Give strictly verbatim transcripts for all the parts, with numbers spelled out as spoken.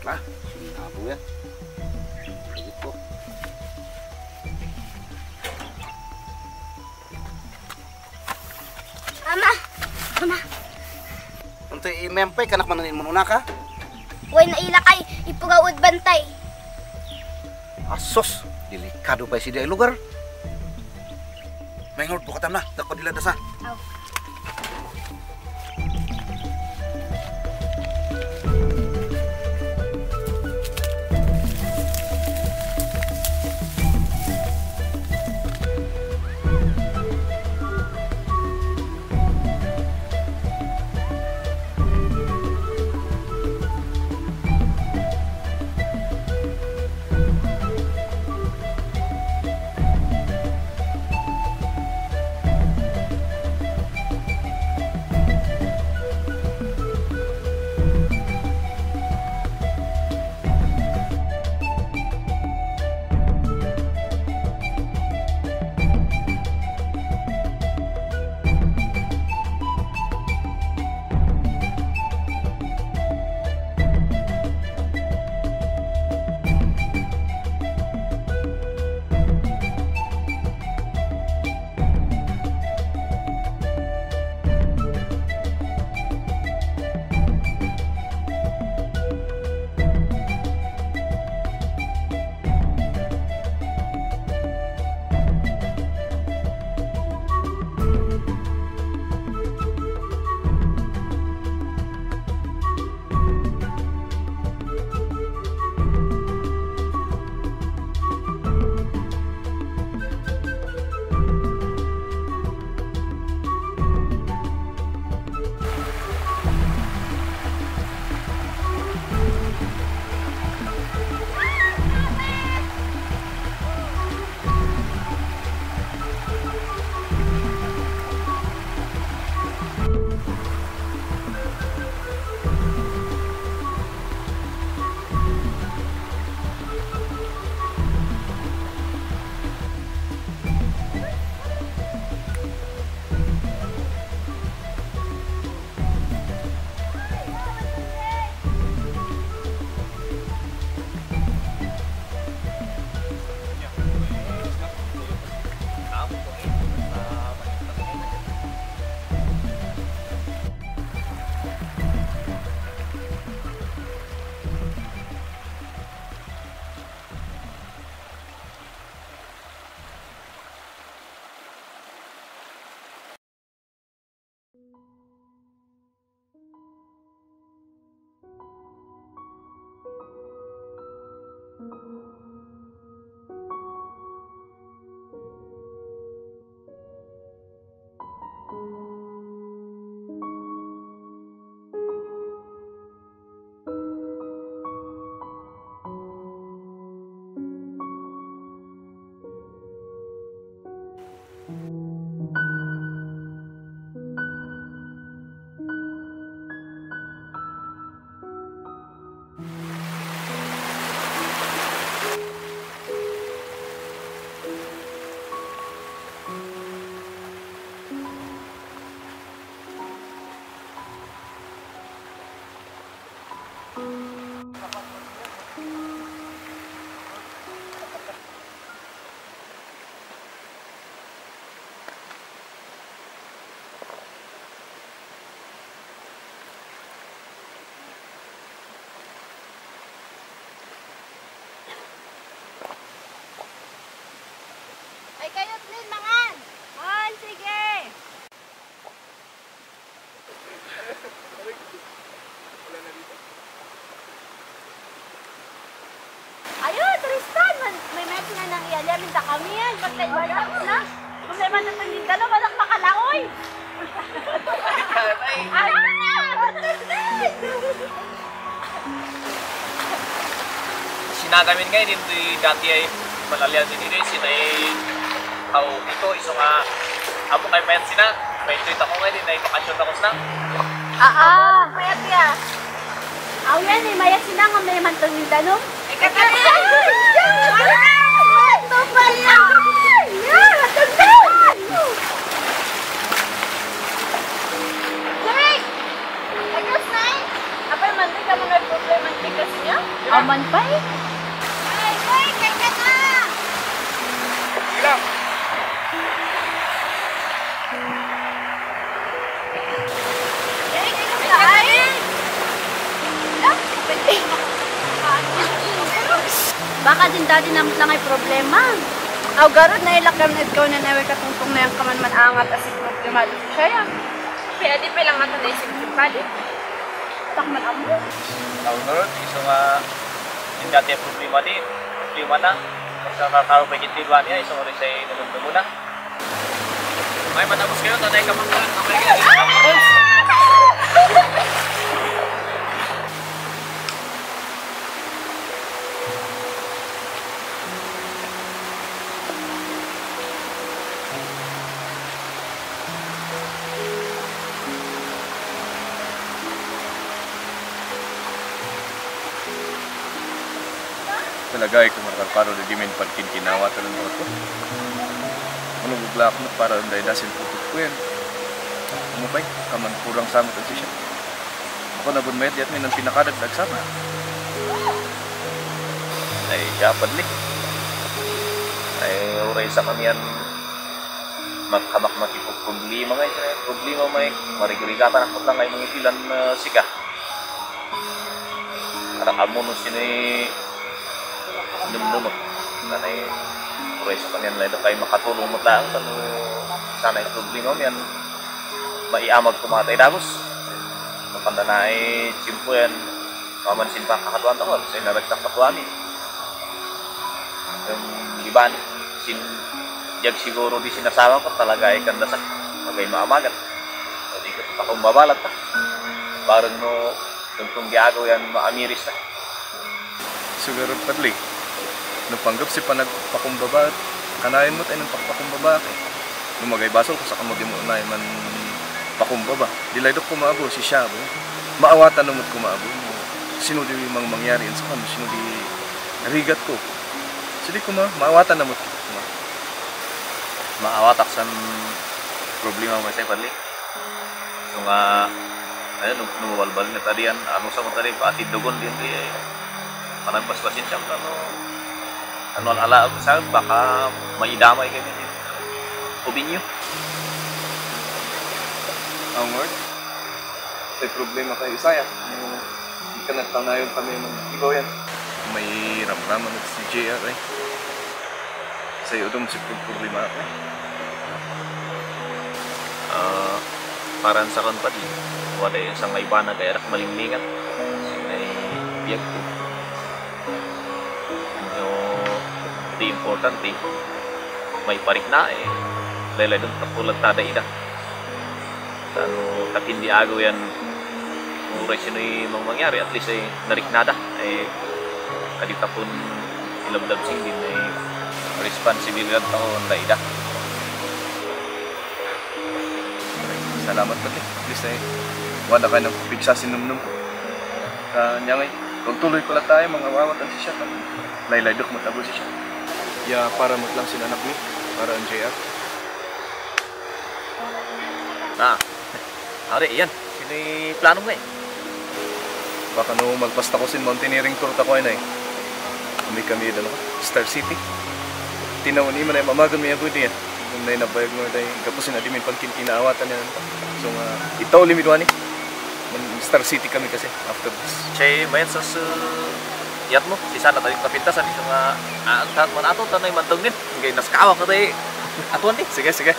Lah, sinabu ya. Gitu. Ama, ama. Untuk imempe kanak mananin mununa ka? Way na ila kay ipugawod bantay. Asos, delikado pa si dia lugar. Mengol po katam na, dako dila dasa. Aw. Ay kayo din mangan. Oh, sige. Ayun, Tristan, man, may medyo na nang ialamin ta kami yan. Pagkaiwanan na. Kung may man natangin ka na, walang makalaoy. Ay! Sinagamin ngayon, hindi dati ay malalian din dito. Sinay tao ito, iso nga amo kay mayat sina. May tweet ako ngayon, ay bakasyon ako sina. Ah, mayat ya. Aw yan eh, mayat sina nga may mantong yung tanong. Ay, kakari! Ito pa yan! Yan! Natandaan! Jake! Ayos na eh! Apay, mantika mo na problema mantika siya? Aman pa eh. Ay, ay, kay ka na! Ilang. Ay, kay ka saan? Baka din dati namit lang ay problema. Aw garod na ilakam na ikaw na nawe katungtong na yung kaman man angat as if problema dito siya ya. Kaya di pa lang ato na isip yung pali. Tak man amo. Aw nurut iso nga yung dati ang problema di problema na. Sa kakaro pa gitilwan niya iso rin say nalunod muna. May matapos kayo tanay ka man ang kaya. Talaga ay kumaraparo na di min pagkin kinawa talang ako. Ano bugla ako para unday dasin putot ko yan. Ano ba'y? Kaman kurang samot ang siya. Ako na bun mayat yat may nang pinakadagdag sama. Ay dapat ni. Ay uray sa kamiyan magkamak makipag problema ngay problema may marigurigatan ako lang ay mga ilan uh, sika. Karang amuno sinay lumlumot na na uray sa kanyan na ito kayo makatulong mo lang kung sana yung problema mo yan maiamag kumatay dagos napanda na ay simpo yan mamansin pa kakatuan ako sa naragsak katuan eh yung iban sin jag siguro di sinasawa ko talaga ay kandasak magay maamagat hindi ko pa kung babalat pa parang no tungtong giagaw yan maamiris na Siguro padli. Napanggap si panagpakumbaba at kanayin mo tayo ng pakpakumbaba kay. Numagay basol ko sa kamod mo na man pakumbaba. Dilay dok kumabo si Shabo. Maawatan numot kumabo. Sino di mang mangyari sa kano, sino di rigat ko. Sili ko ma, maawatan namot ko. maawatak san problema mo sa padli. So nga ayun nung nuwalbal na tadian ano sa mo tadi paatid dugon din di panagpaspasin siya ano ano ala sa baka maidamay kami din. Ubinyo. Ang word. May problema kayo Isaya. Hindi ka nagtanayon kami ng ikaw yan. May ramraman at si J R eh. Sa'yo doon si problema ako eh. Uh, parang sa kan pa di wala yung isang may bana kaya rak malinglingan may biyag ko yung di importante may parik na eh lalay doon tapulag tada ida ano tapin di agaw yan muray sino yung mangyari at least ay nariknada eh kaditapon ilabdab sing din ay responsibilidad taon na ida. Salamat pati. Please eh. Wala ka ng pigsa sinumnum ko. Uh, Nyangay, kung tuloy ko lang tayo, mga wawatan si siya. Laylay dok matabo si siya. Ya, para mo lang sila anak ni. Para ang J R. Ah, hari yan. Sino yung plano mo eh? Baka no magpasta ko sin mountaineering tour ta ko ay na eh. Kami kami doon ako. Star City. Tinawon ni man ay mamagan mo yung pwede yan. Kung na nabayag mo dahil kapusin na di min pangkin kinaawatan yan. So nga, itaw limidwa ni. Star City kami kasi after this. Chay, mayan sa yat mo. Si sana tayo kapintasan. Isang ang tahat man ato. Tanay mantong din. Ngayon naskawak na tayo. Atuan din. Sige, sige.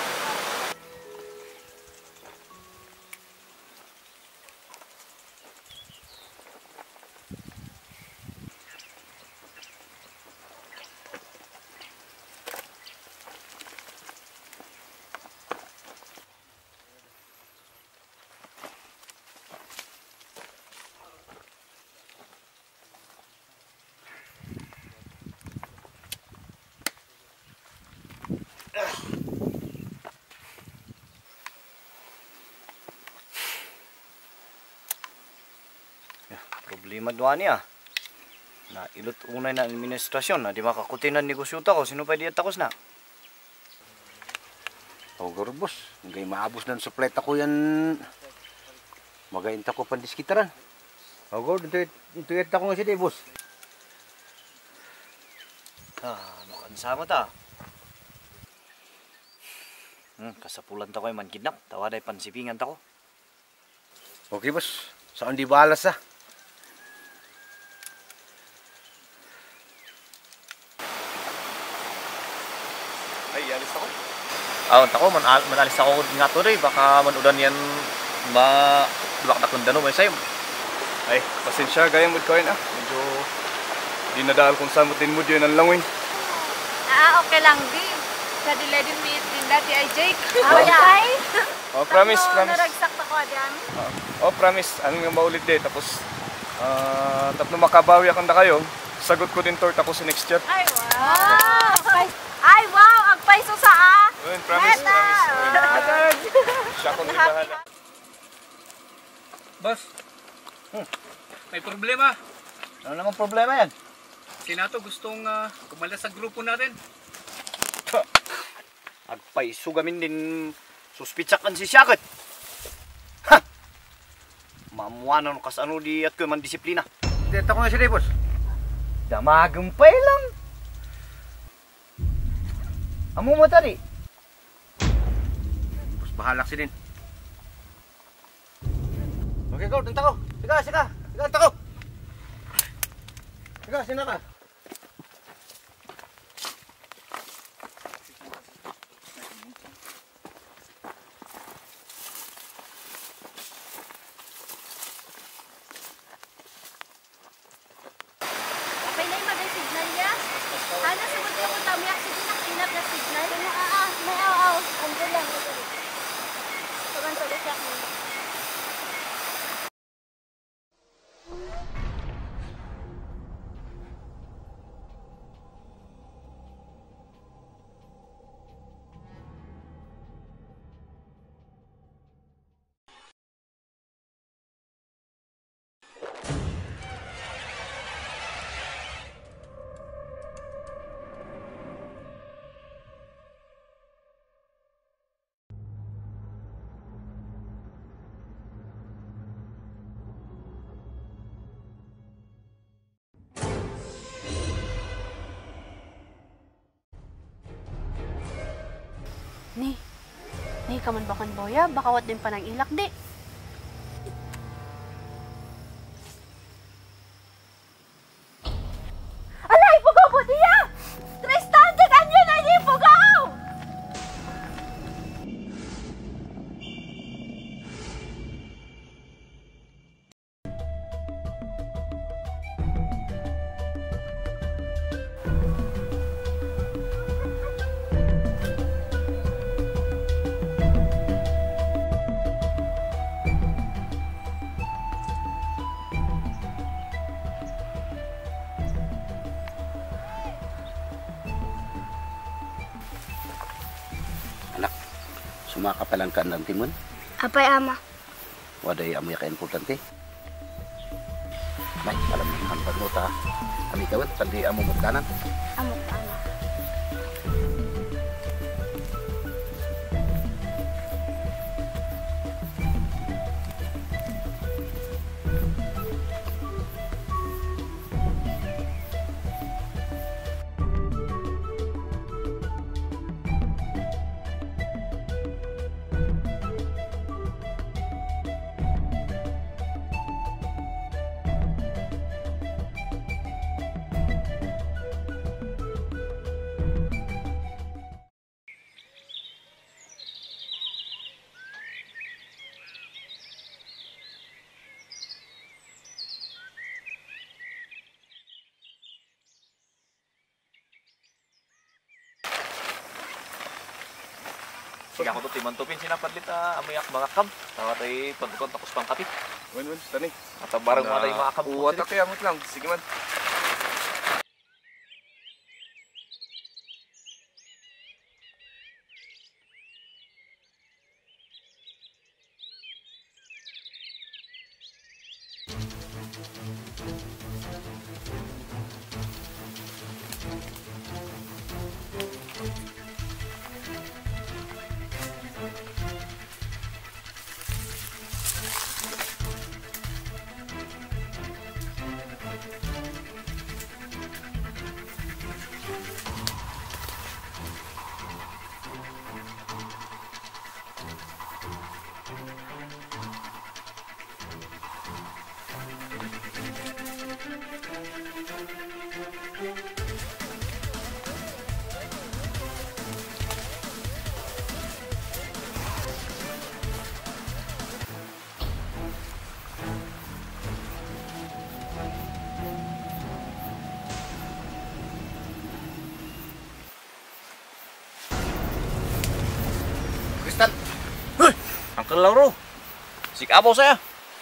Problema doon niya. Na ilot unay na administrasyon na di makakutin na negosyo ta ko. Sino pa di takos na? Igorot boss, ngay maabos ng supply ako yan. Magainta ko pandiskitaran. Ako, dito ako nga siya, boss. Ah, makansa mo ta. Hmm, kasapulan ta ko man kidnap. Tawaday pansipingan ta ko. Okay, boss. Saan di balas ah? Ay, alis ako. Ah, tako man manalis ako nga to rin, baka manudan yan ma dulak na kundano may sayo. Ay, pasensya, gaya mo ko yun ah. Medyo di nadahal kung saan mo din mo yun ang langwing. Ah, okay lang di. Sa dila din may din dati ay Jake. Ah, okay. Oh, promise, promise. Naragsak ako adi amin. Oh, promise. Ano nga maulit din. Tapos, ah, tapos na makabawi akong na kayo, sagot ko din tort ako sa next year. Ay, wow. Ay, wow. Ang paiso sa ah. Ayun, promise, promise. Ayun. Siya ko din bahala. Boss, hmm. may problema. Ano namang problema yan? Si Nato gustong uh, umalis sa grupo natin. Agpay, sugamin din suspitsakan si Syakit. Ha! Mamuanan kas ano di at ko man disiplina. Dito ako nga siya, boss. Damagumpay lang. Amo mo tari. Boss, bahalak si din. Okay, go, dito ako. Sige, sige. Sige, dito ako. Sige, sino ka? Apay na yung magay signal niya. Ano, sabot yung utamiyak sige na kinap na signal. Ano, ah, ah, may aw, aw. Ando lang. Tugan tuloy siya mo. Ni, ni kaman bakan boya, baka wat din pa ng ilak di. Alay, pugaw po diya! Tristan, tigan niyo na niya pugaw! Sumakapalan ka ng timon. Apay, ama. Waday amoy ka importante. May alam mo ang pagmuta. Kami kawit, pandi amo mo kanan. Amo, ama. Sige ako to timantupin sinapadlit ah, amayak mga kam. Tawa tayo pagkakon tapos pang kapit. Wen, wen, tani. At barang mga tayo mga kam. Uwat ako yamot lang. Sige man. Uncle Lauro, sikabaw saya.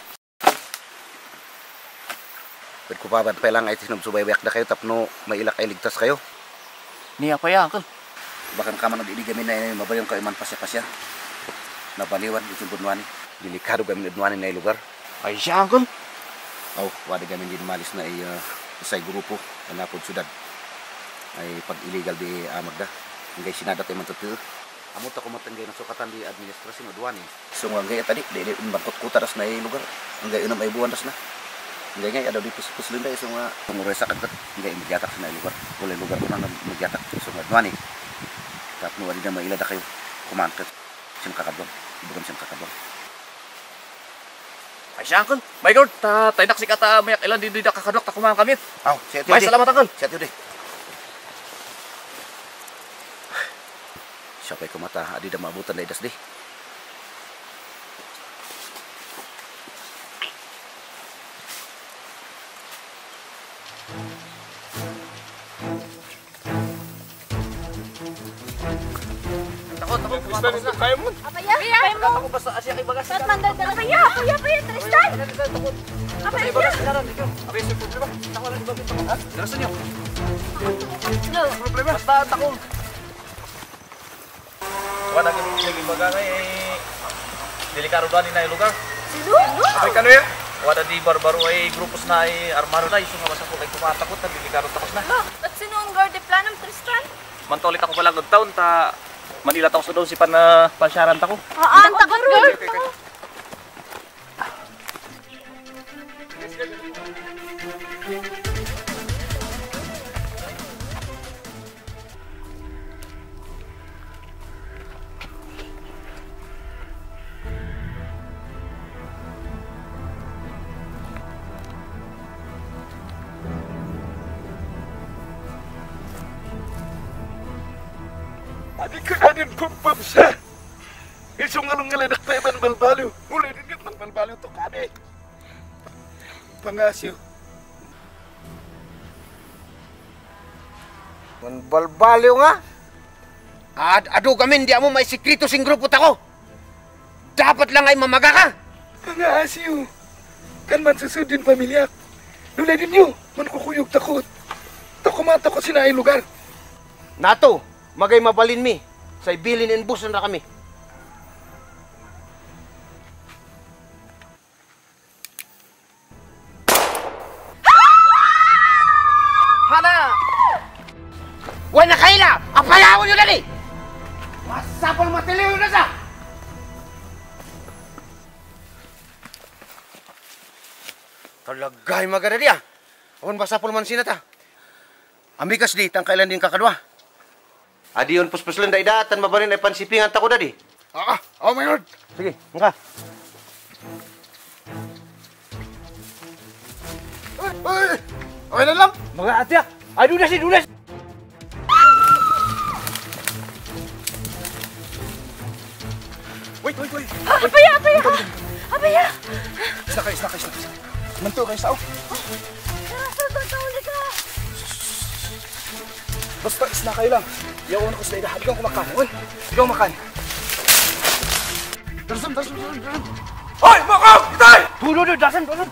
Pwede ko pa ba lang ay sinubsubaybayak na kayo tapno may ilak ay ligtas kayo. Niya pa ya, Uncle. Bakan ka man nagdidigamin na mabayon ka iman pasya-pasya. Nabaliwan yung bunwani. Delikado gamin bunwani na lugar. Ay siya, Uncle. Aw, wala gamin din malis na ay uh, isay grupo na napod syudad. Ay pag illegal di amag da. Ngay sinada tayo mantutil. Amot ako matanggay na sukatan di administrasyon o duwani. So nga ngay tadi, di di bangkot kutaras na ay lugar. Ngay unam ay buwan das na. Ngay ngay ada di pus-pus linda iso nga tumuray sa kadkat. Ngay imigyatak na ay lugar. Wala lugar ko na magyatak iso nga duwani. Tapno wali na mailada kayo. Kumangkat. Siyang kakabang. Ibagam siyang kakabang. Ay siya, Uncle. My God, ta tayo naksik ata mayak ilan di di kakadok ta kumang kami. Aw, siya May salamat, Uncle. Siya tiyo di. Siya pa'y kumata. Adi na maabutan na idas di. Takot, takot. Tristan, ito kaya mo. Apaya, apaya mo. Ako basta asya kay bagas. Ba't mandal ka? Apaya, apaya, apaya, Tristan. Apaya, Kay bagas karon dito. Abay sa problema. Tako lang ba dito. Ha? Darasan niyo. No. Problema. Basta takong. Wala kang lagi baga kay delikado ba ni na lugar. Sino? Abay kano ya? Wala di barbaro ay grupos na ay armado na iso nga masako kay kumatakot na delikado takos na. At sino ang guard de planong Tristan? Mantolit ako pala gagtaon ta Manila ta ko sa daw si pan na pasyaran ta ko. Ah, ang takot guard. Adik ka na din kumpam siya. Isong along ngalanak tayo man balbaliw. Muli din man balbaliw to kami. Pangasyo. Man balbaliw nga. Ad ado kami di mo may sikrito sing grupo tako. Dapat lang ay mamaga ka. Pangasyo. Kan man susudin pamilya. Nulay din nyo. Man kukuyog takot. Takumata ko sinaay lugar. Nato, magay mabalin mi. Say bilin and bus na kami. Hana! Wala kaila! Apayawon nyo dali! Masapal matiliw na sa! Talagay magana diya. Awan basapol man sinata. Amikas di, tang kailan din kakadwa. Adi yun puspuslan da idatan mabalin ay pansipingan tako dadi. Ah, oh my God. Sige, maka. Ay, ay, okay na lang. Mga atyak! Ay, dudas eh, dudas! Wait, wait, wait. Apaya, apaya. Apaya. Isla kayo, isla kayo, isla kayo. Manto kayo sa aw. Nasa tatawali ka. Basta isla kayo lang. Yawan ko sa ida. Ikaw kumakain. Uy, ikaw makain. Darsan, darsan, darsan, darsan. Hoy, makam! Itay! Dudu, dudu, dasan, dasan!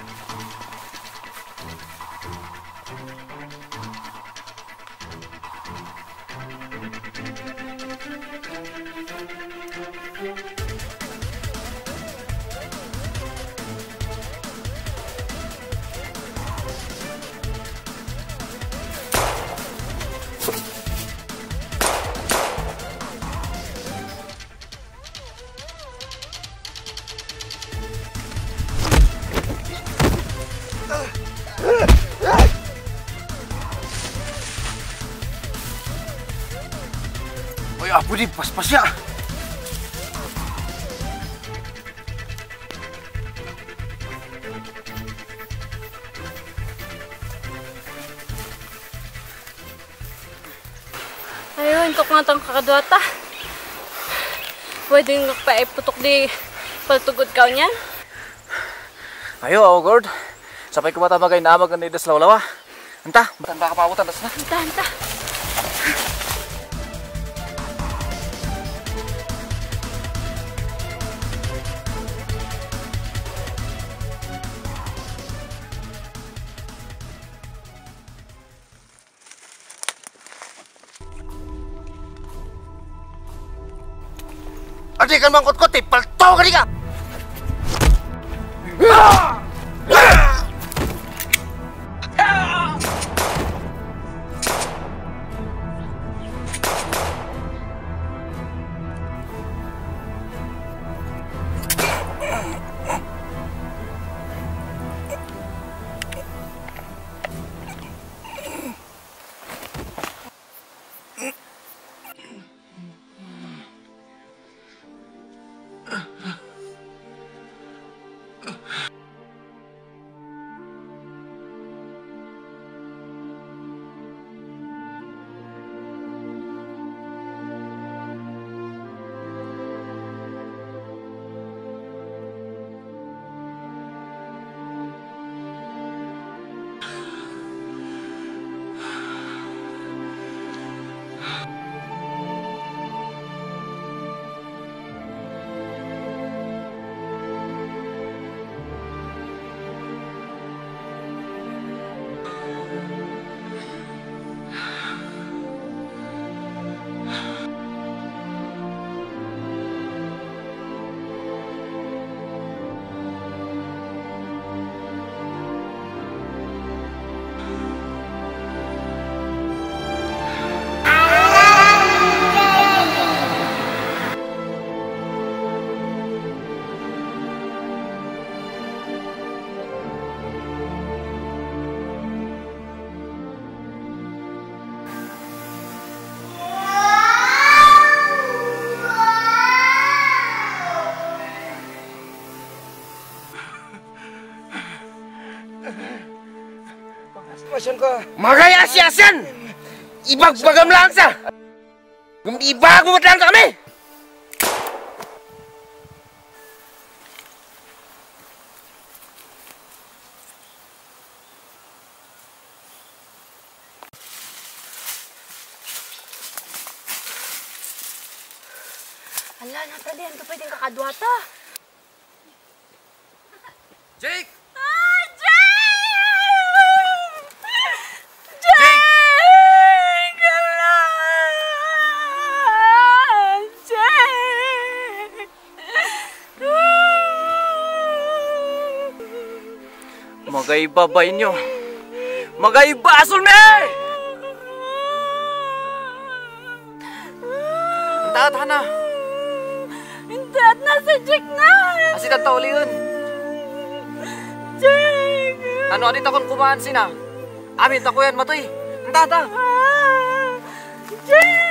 Hoy, apo di, pas-pas ya! Ayun, tok nga tang kakadwata. Pwede nga pa iputok di paltugod ka niyan. Ayo, oh God. Sapay ko matabagay na amag na idas lawlawa. Anta, matanda ka pa abutan, das na. Hanta, hanta. di ka mangkot-kot, eh. Palto ka di ka! Magaya siyasan! Ibagbagam lang sa! Ibago mo lang kami! Ala, natalihan ka pwedeng kakadwata. Jake! Ah, Jake! Jake! Ala! Jake! Magaibabay nyo. Magaibasol me! Taat hana. Intat na si Jake na! Asi tatauli yun. Jake! Ano adit akong kumaan sina? Amin takuyan matoy. Tata. Jake!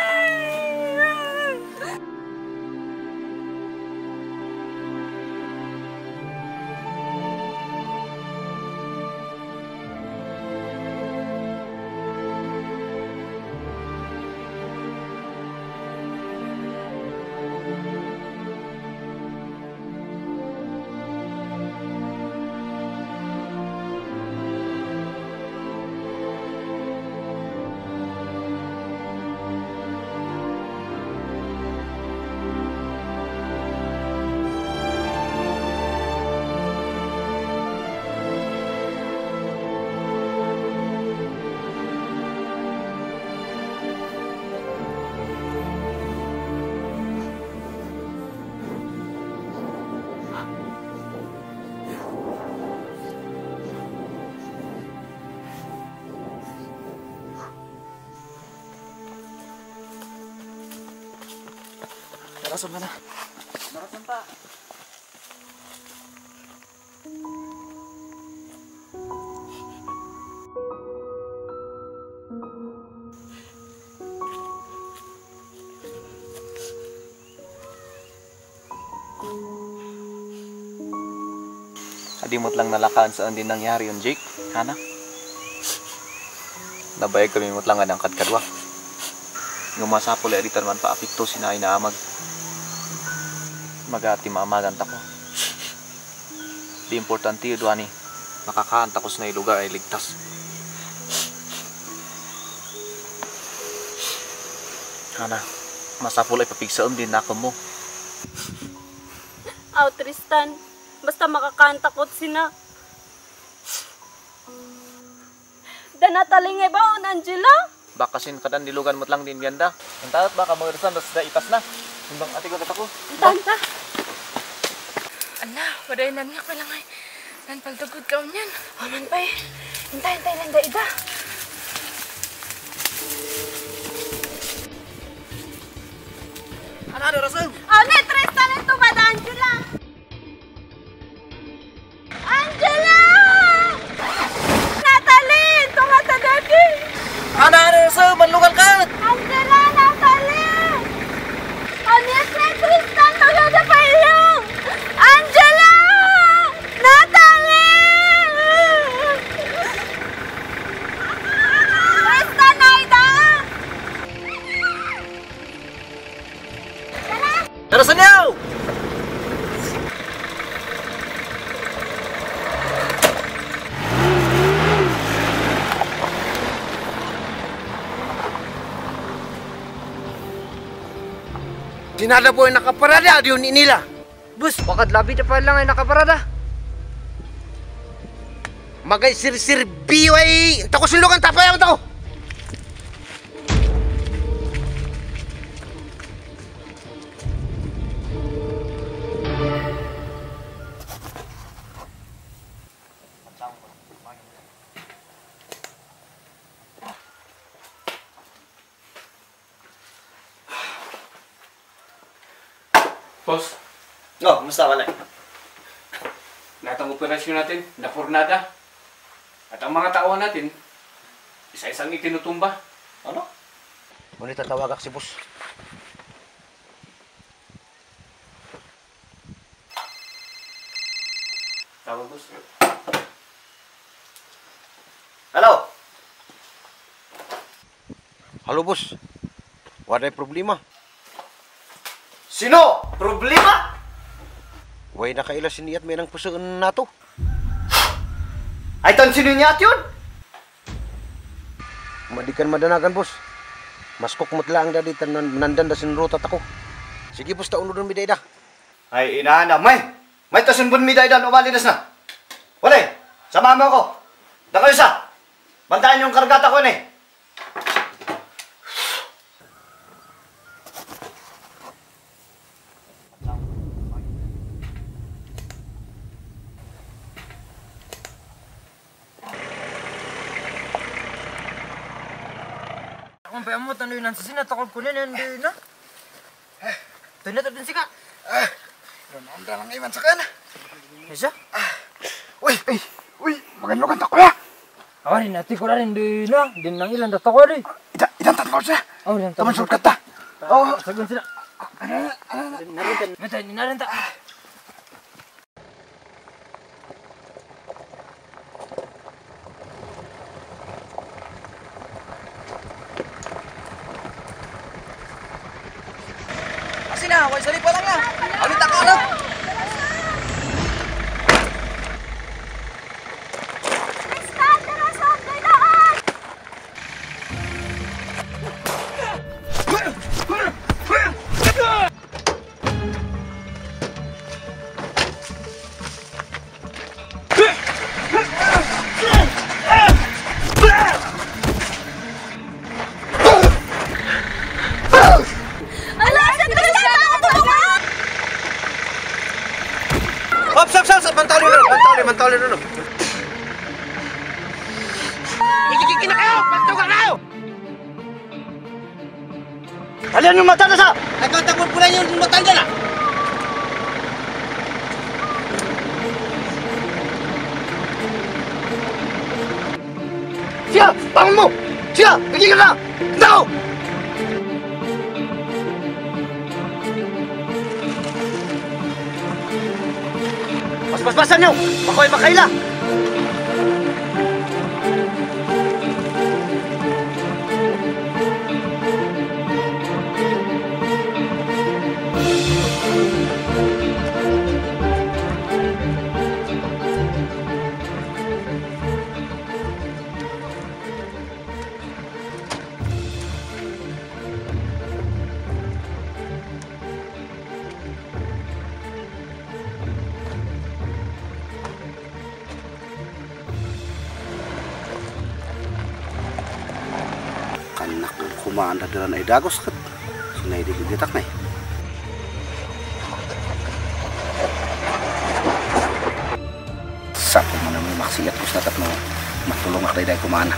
Rason ka na. Marasan pa. Adimot lang nalakaan saan din nangyari yun, Jake. Hana? Nabayag kami mot lang nga ng kadkadwa. Ngumasapol ay editan man pa apikto sinay na amag. Magati maamagan tako. Di importante yun doon ni. Makakaan takos na ilugar ay ligtas. Hana, masapol ay papigsaon din na ako mo. Aw, Tristan. Basta makakantakot sina. Danataling ba on Angela? Bakasin kadan dilugan mo't lang din yanda. Ang taot baka mo resan das da itas na. Simbang ate ko ako. Tanta. Ala, waday na niya pa lang ay. Nan pagtugod ka niyan. Aman pa eh. Hintay, hintay lang da ida. Ano ada Rasul? Oh, ne, Tristan ito ba, Angela? Angela! Natalie! Ito nga ta, Daddy! Ano ada Rasul? Manlukan ka! Angela! Natalie! Oh, ne, Tristan! Maganda pa ilong! Angela! Natalie! Tristan, Aida! Rasul niyo! Sinada po yung nakaparada, diyon nila. Bus, bakit labi na pa lang ay nakaparada? Magay sir-sir biway. Tako sulukan tapay mo to. Boss, No, kumusta ka lang? lahat ng operasyon natin, napurnada. At ang mga tao natin, isa-isang itinutumba. Ano? Ngunit tatawagak si boss. Tawag, boss. Hello? Halo boss. Waday problema. Sino? Problema? Way nakaila siniyat may nang pusoon nato. Ay, tan sino niya at yun? Madikan madanagan boss. Mas kukmut lang dadi tan nandan da sinrutat ako. Sige boss, taunodon mi dayda. Ay, inaana, may! May tasunbun mi daydan, umalidas na. Wala sama mo ako. Dakayo sa. Bantayan yung kargata ko ni. Ang payamot ano yun, sa sinatakol ko na yan, na. Tunat din sika. Ah, ang dalang iman sa kan. Isa? Uy, uy, uy, magalukan tako ya. Awarin natin ko rin din na. Din nang ilan data ko rin. Ida, idan tatlo siya. Oh, yan Taman sulkat ta. Oh, sagun sila. ano, ano, Narintan. Narintan, narintan. kasi na, wala sali pa lang ya. Alit ako alam. Tristan! Tirason! Kailangan! Ala! Sa Tristan! Ako tulungan! Hop, stop, stop, stop. Mantawin nun, mantawin, mantawin nun. Ikikiki na kayo! Pagtugan na kayo! Alian yung mata na sa! Nagkatapon po lang yung matanda na. Siya! Bangon mo! Siya! Bigyan ka na! Now! Basbasan niyo! Makoy makaila! Kanak ng kumanda dalan ay dagos kat. Sinay di gigitak na eh. makasiyat ko sa tatlo matulong ako dahil kumana.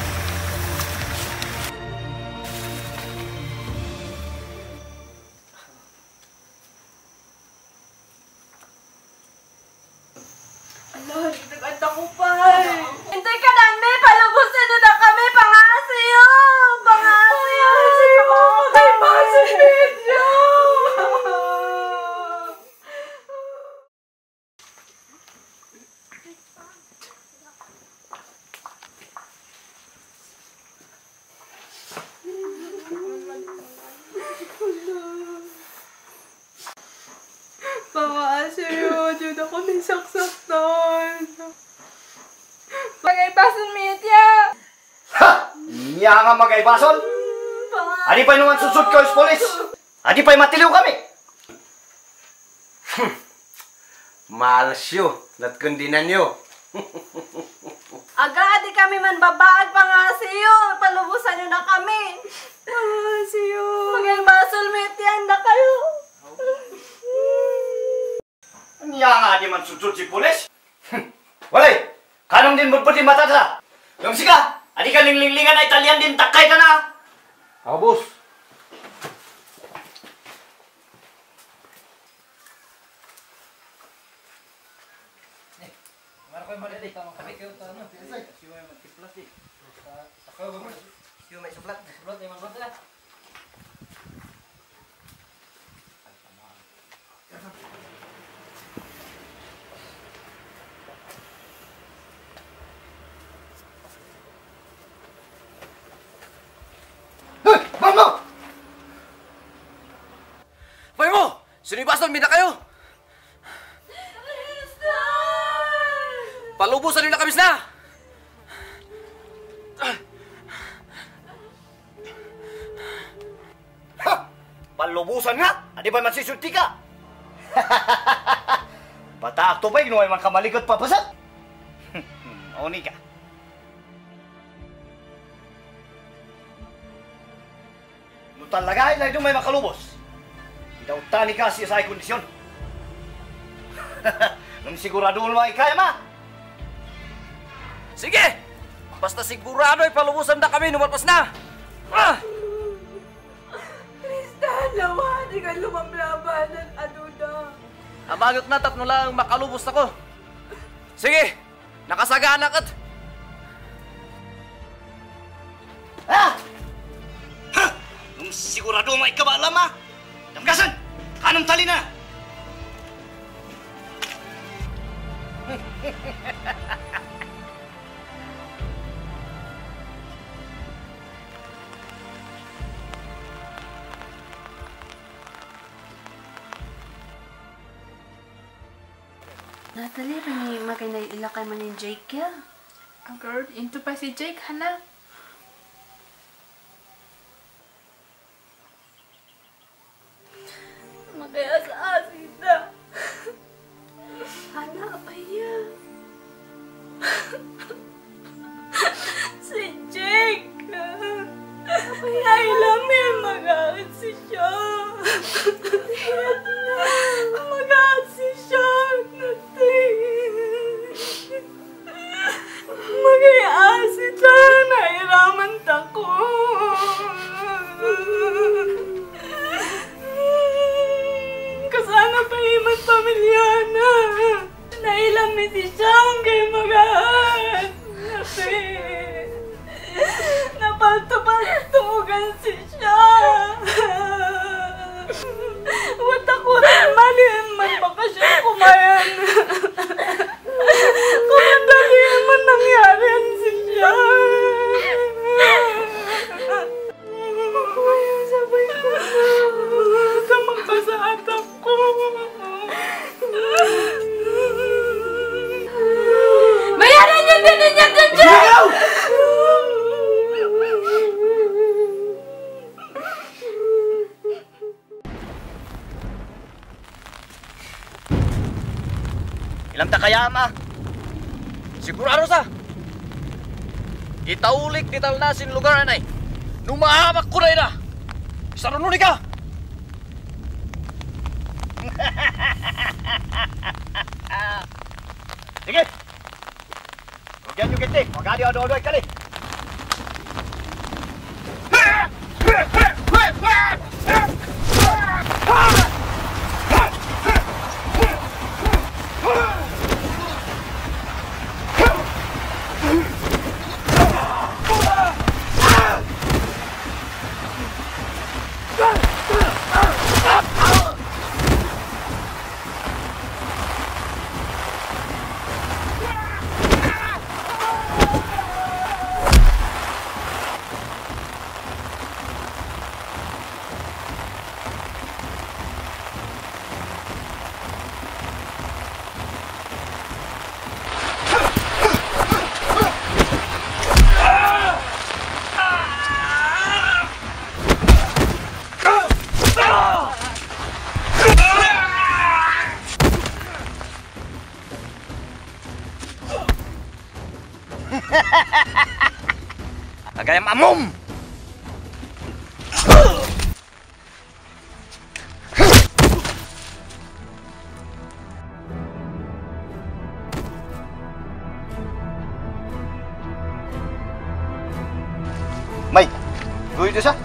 Ala, nagtaganda ko pa. Hintay ka namin, palubusin na na kami, pangasiyo! Pangasiyo! Kay Pasilidyo! Pangasiyo, dyan ako nagsaksak-saktan. Pagay-pasan mo yun, tiya! Ha! Niya nga magaybason! Adi pa'y naman susud ko sa polis! Adi pa'y matiliw kami! Malasyo, lat kundinan nyo. Aga, di kami man babaag, pangasiyo! Palubusan nyo na kami! Pangasiyo! Magay-basol mo yun, tiya, na kayo! Niya nga di man susud si polis! Walay! Kanong din budbud mata ta! Yung siga! Adi ka linglinglingan na Italian din, takay ka na! Ako, boss. Mana koy mali dito ang kapik ko ano, pisay. Siyo may magtiplas di. Ako ba? Siyo may suplat. Suplat ay magbat la. Hoy! Mama! Pay mo! Sinibasan, mina kayo! Palubusan nyo na kami na! Ha! Palubusan nga! Adi ba man sisulti ka? Bata akto ba? Inuay man kamalikot papasat? Oni ka. No talaga ay may makalubos. Daw tani ka siya sa ay kondisyon. Nung sigurado mo ikaya ma. Sige! Basta sigurado ay palubusan na kami, numalpas na! Ah! Tristan, lawa, di ka lumamlabanan, ano na? Amagot na tatlo lang makalubos ako. Sige! Nakasagaan akat! Ha? Ha? Nung sigurado mo ikabala ma. Damgasan! Anong tali na? Natalie, rin magay na ilakay man yung Jake ya. Ang girl, into pa si Jake, hana. Magaya sa asin na. Hana, pa iya. Si Jake. Ay, lami, mag-aakit si siya. Mag-aakit si siya. Mag-aakit na. Nahiraman tako. Kasana pa iman pamilya na. Nailami si siyang kay mag-aakit. Napi. Napalto-paltugan si siya. Wata ko rin mali man baka siya kumayan. Kung madali man nangyari si siya. Kumayang sabay ko na. Kamang ka sa atak ko. Bayaran niyo din niya dyan dyan! Ilam ta kaya ma? Sigurado sa! Itaulik ni talnasin lugar na numahamak ko na ina! Sarununi ka! Sige! Diyan yung gitik. Huwag ka di ado-ado kali. Agayam amom! May, gawin ito siya.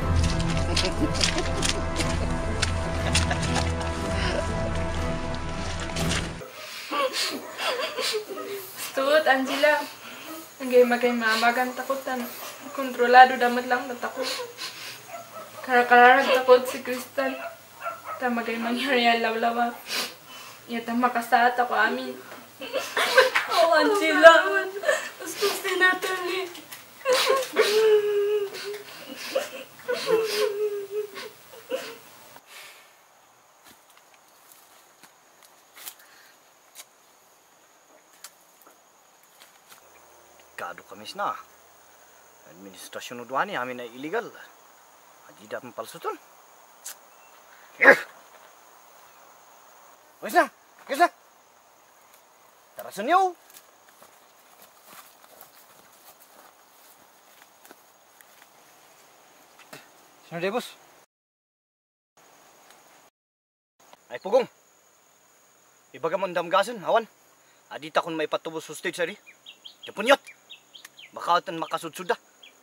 Stut, Angela. Nagay magay mamagan takutan. Kontrolado damat lang na takot. Karakararag takot si Crystal. Tamagay mangyari law-lawa. Yata makasaat ako amin. Oh, Angela. Astos din natin eh. Kado kamis na. Administrasyon udwa ni amin ay illegal. Adi dapat palsuton. Wis na, wis na. Tarasan niyo. Sino day, boss? Ay pugong. Ibaga mo damgasan, awan. Adi ta kun may patubos sa stage ari. Japunyot. Baka atan makasudsud da.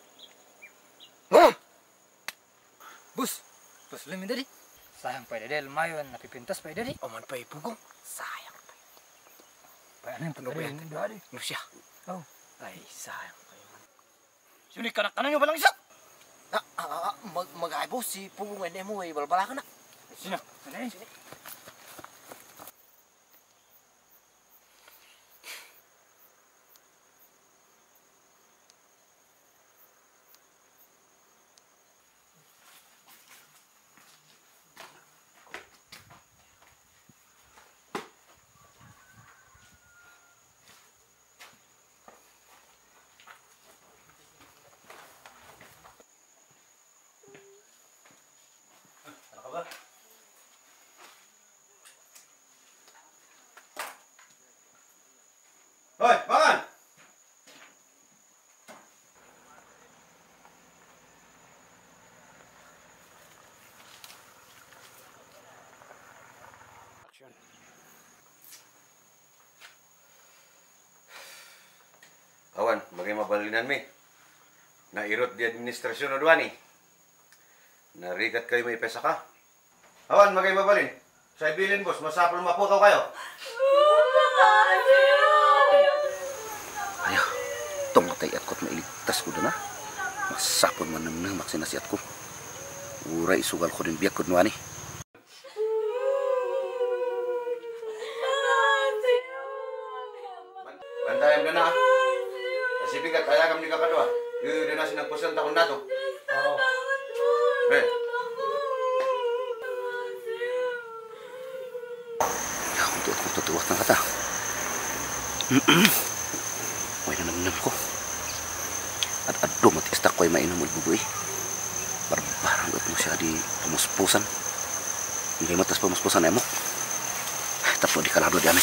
Bus, bus lemin tadi. Sayang pa dede lumayan napipintas pa dede. Oman pa ipugong. Sayang pa. Paano yung pagkabayan ng dadi? Lucia. Oh. Ay, sayang pa yun. Sini kanak-kanan nyo balang isa. Ah, ah, mag mag-ay boss si pugong ene mo ay balbala ka na. Sino? Ano yun? Hoy, bangan! Action. Awan, bagay mabalinan mi. Nairot di administrasyon o duwani. Narigat kayo may pesa ka. Awan, magay mabalin. Sa ibilin, boss, masapol mapukaw kayo. Ayaw, tumatay at ko't mailigtas ko doon ha. Masapon man naman maksinasiat ko. Uray, sugal ko din biyak ko nuwani. Bantayan ka na. Kasi bigat, kaya kami ka kadwa. Yun na sinagpusan takon na to. Oo. Eh. Untuk aku tutuwat ng kata. Huwag na naman ko. At ado matistak ko ay mainom magbubuhi. Barbarang gat mo siya di pamuspusan. Hindi matas pamuspusan ay mo. Tapos di kalablo di amin.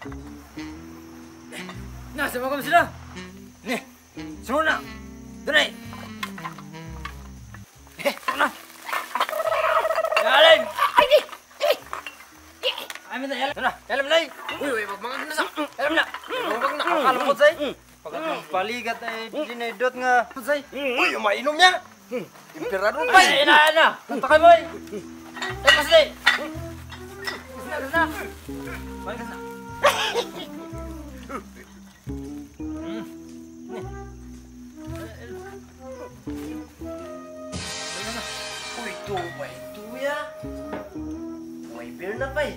Nah, sama kamu sudah. Nih, semua nak. Denai. Eh, sana. Jalan. Amin dah jalan. Sana, jalan lagi. Wih, wih, makan na sa. Jalan na. Makan na. Kalau mo say. Pagkat paligat ay dinedot nga. Say. Uy, mainom niya. Emperador pa. Ay, ina na. Takay mo. Tapos day. Sana, sana. Balik sana. Uy, ito ba ito ya? May beer na pa eh.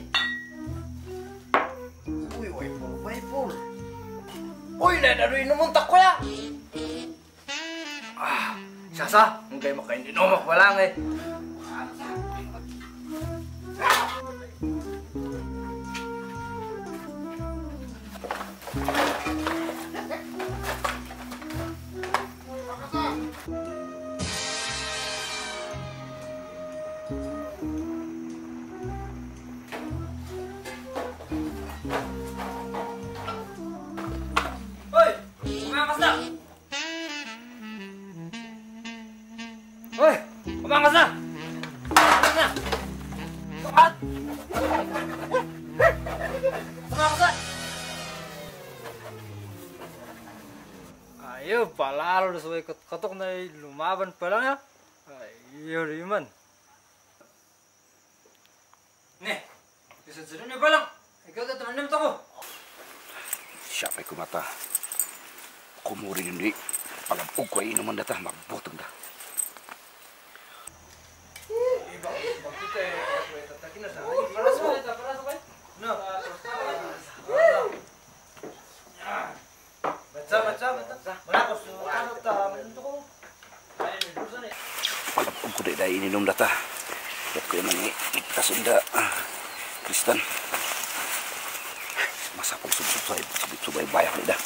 Uy, way full, way full. Uy, nadaroy naman tako ya. Ah, sasa, ang kayo makain inumak walang eh. Woi, kumangas na! Kumangas na! Kumangas! Kumangas na! Ayo, palalo sa katok na lumaban pa lang ya. Ayo, riman. Nih, disunod niyo pa lang. Ikaw ka teman ko. Siapa ko mata? Kumuri hindi. Pagabog ko ay inuman data, magbotong da. Baca, baca, baca. Mana ko ano ta, manunto ko. Ay, lusa ni. Pagabog ko day day ininom data. Kat ko nang itasunda. Kristan. Masa ko subsubay, subsubay bayak ni da.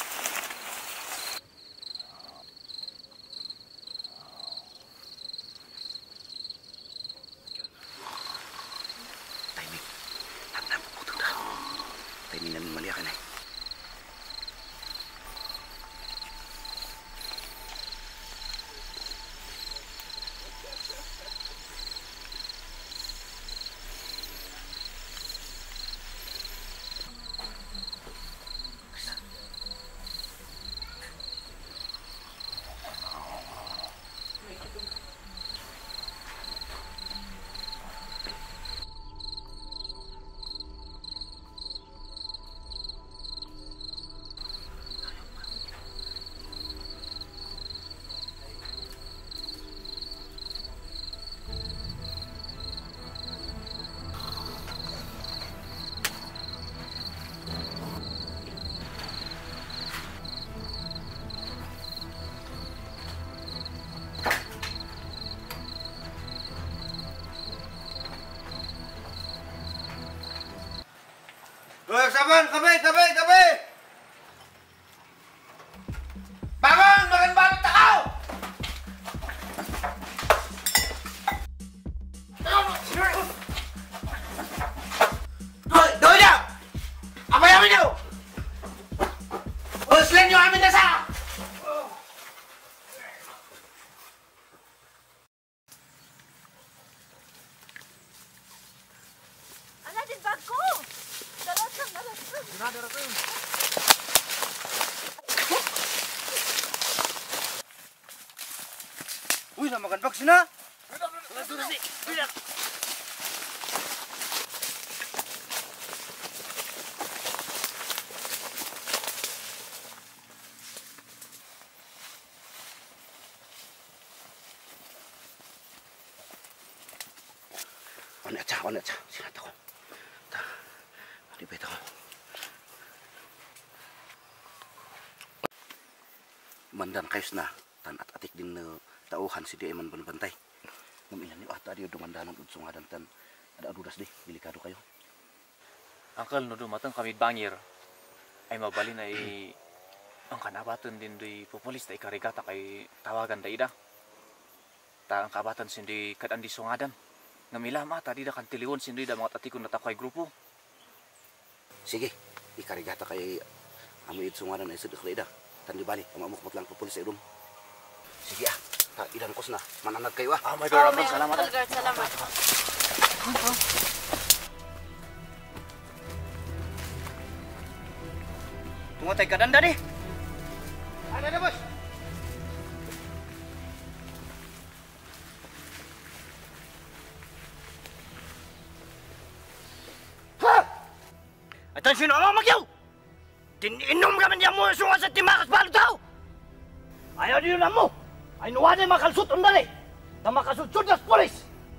Woi, saban, kabe, kabe, kabe. Bangun, makan balot takau. Doi, doi dia. Apa yang itu? Oh, selain yang amin dasa. Ala din bag ko. Dalat lang, dalat lang. Nada rata. Uy, na makan bag sina. Ano aja, ano aja, sinata ko. Ta, di ba ito? Mandan kayos na, tan at atik din na tauhan si di man banbantay. Ngamilan niyo ata diyo dumandanon udsong adan tan ada adudas di, delikado kayo. Angkal no dumatang kami bangir ay mabalin ay ang kanabatan din di populis ta ikarigata kay tawagan da ida. Ta ang kabatan sindi kadandi sungadan. Ngamila mata di da kan tiliwon sindi da mga tatikon na takay grupo. Sige, ikarigata kay amo it sungaran ay sedek leda tan di bali amo mo lang po pulis sa room. Sige ah, ta idan kos na mananag kayo ah. Oh my Oh, God, may salamat. Tol Guard, salamat. Tunggu tayo kadanda ni. Ano na, boss? Ha! Atensyon na magyaw! Tininom ka man diyan mo sunga sa timakas balot tao! Ayaw diyo na mo! Ay nuwan ay makalsut undali! Na makasudsud na sa polis!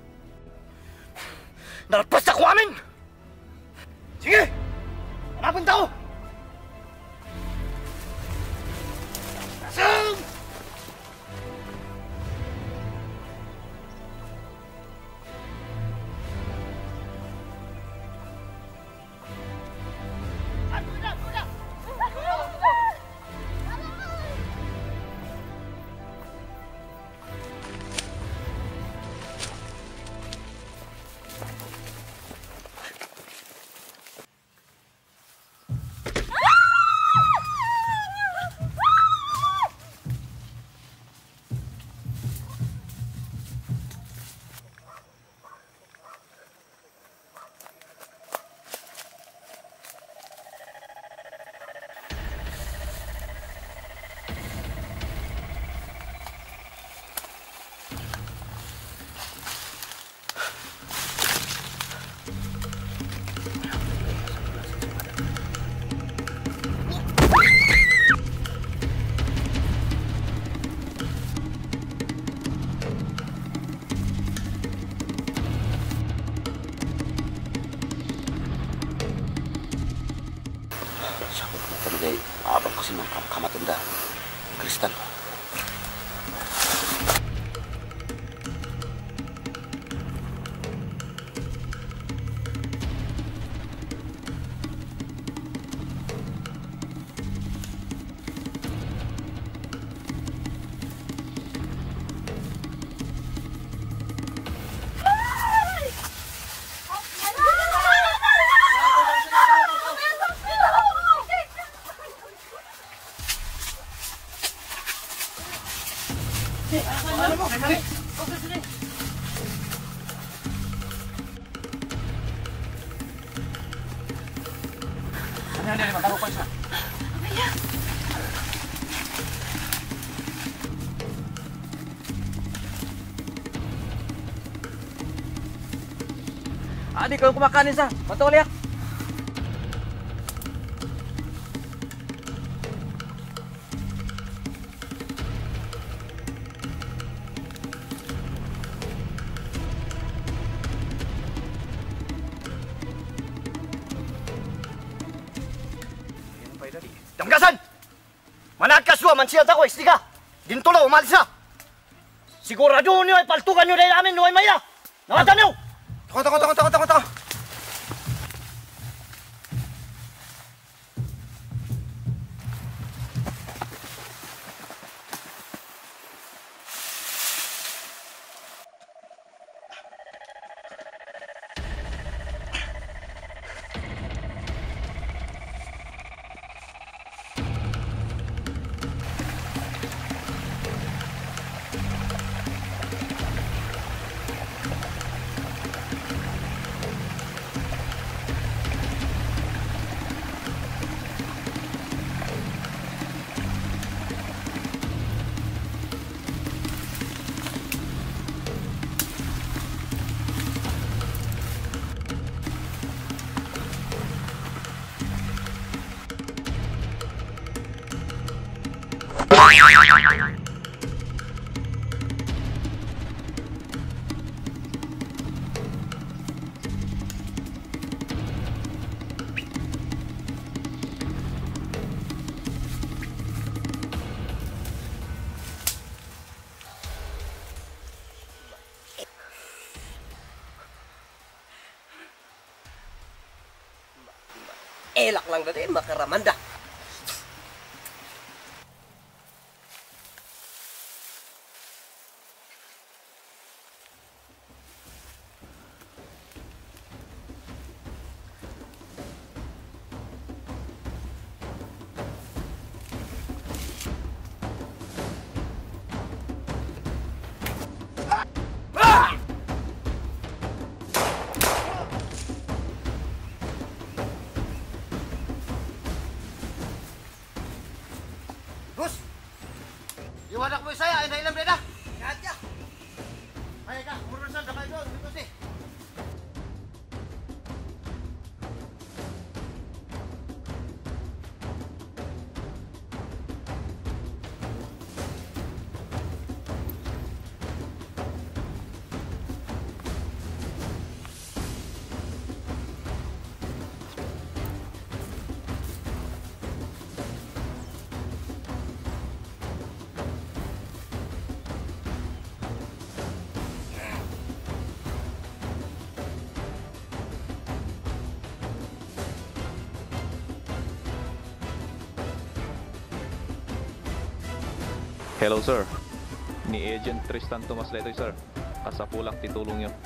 Nalpas ako amin! Sige! Hanapin tao! Nasong! Tanggay, abang kasi ng kamatanda. Kristal. Adik, kalau kumakanin sa, patulak. Damgasan! Manaat ka suwa, mansiyat ako, istiga. Dintulo, umalis na. Sigurado nyo ay paltukan nyo dahil amin, nuway maya. Nawatan nyo! Tunggu, tunggu, tunggu, tunggu, tunggu, tunggu. Elak lang dati, makaramanda. Baboy saya, ay nailam din na. Lahat ya. Ay ka, umurusan ka kayo doon. Dito si. Hello sir, ni Agent Tristan Tomas Letoy sir, kasapulang titulong yun.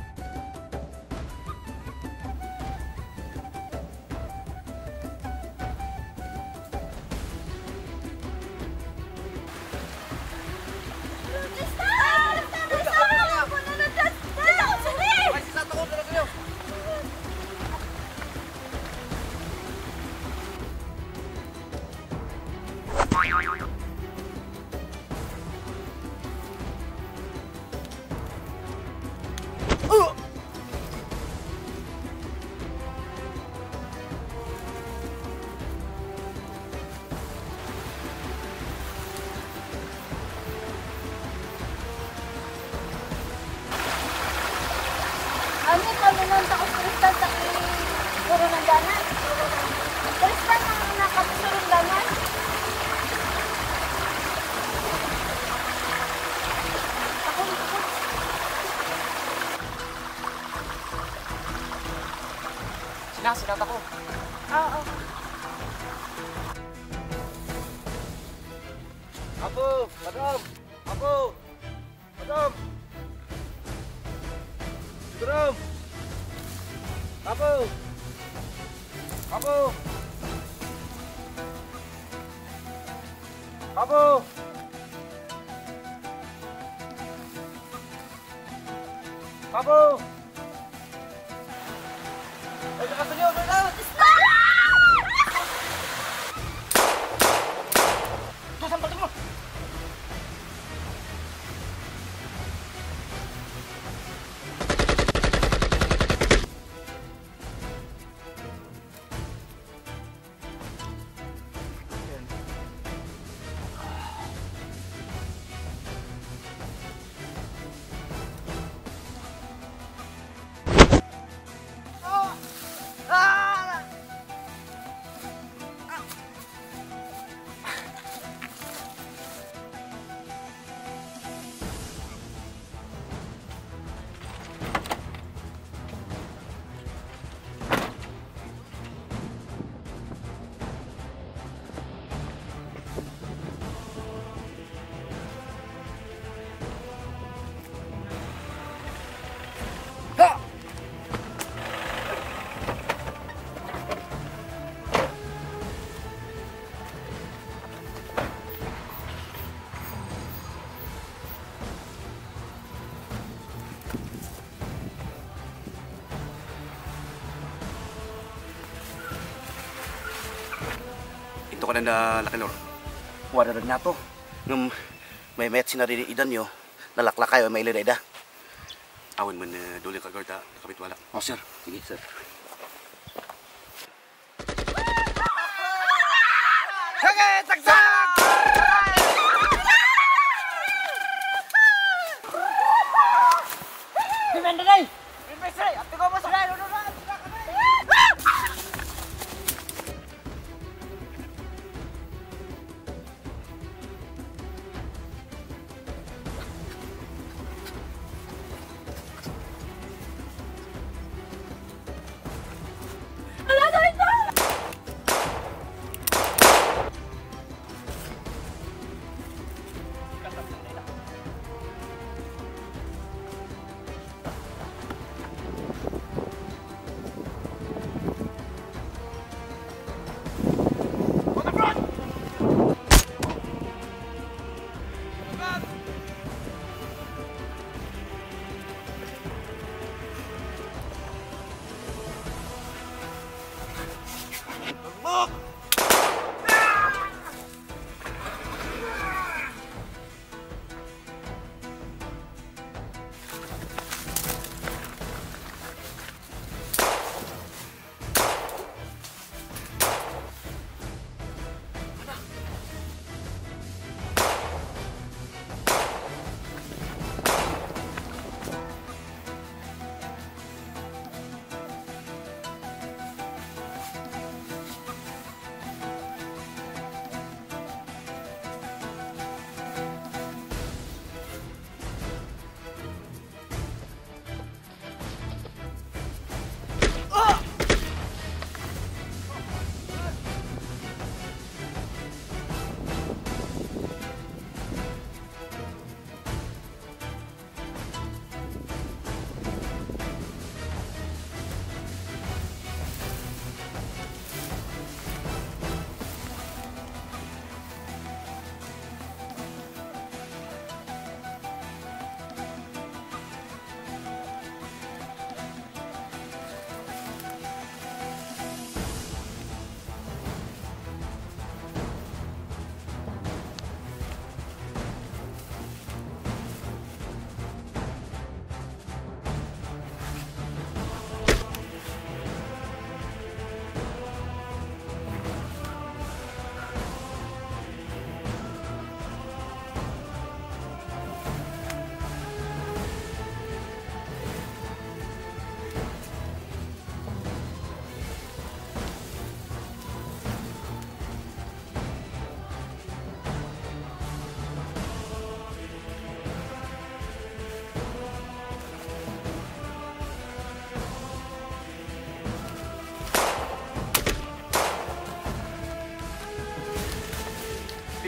Ano kami nang takot Tristan sa puro ng ganas? Tristan ang nakasurong ganas? Ako, ako. Sina, sinat ako. Oo. Apo, madam. Apo. Madam. Madam. Apo. Apo. Apo. Apo. Ay, nakasunyo, na! Ito, saan balik mo? Ito ka na na lakalor. Wala rin nga to. Nung may met sinariniidan nyo, nalakla kayo, may ilireda. Awan man, uh, duli ka gorda, nakapit wala. Oh, sir. Sige, sir. Sige, tagsak! Dimanda na eh! Dimanda na eh! Ate ko mo sa lalo na na!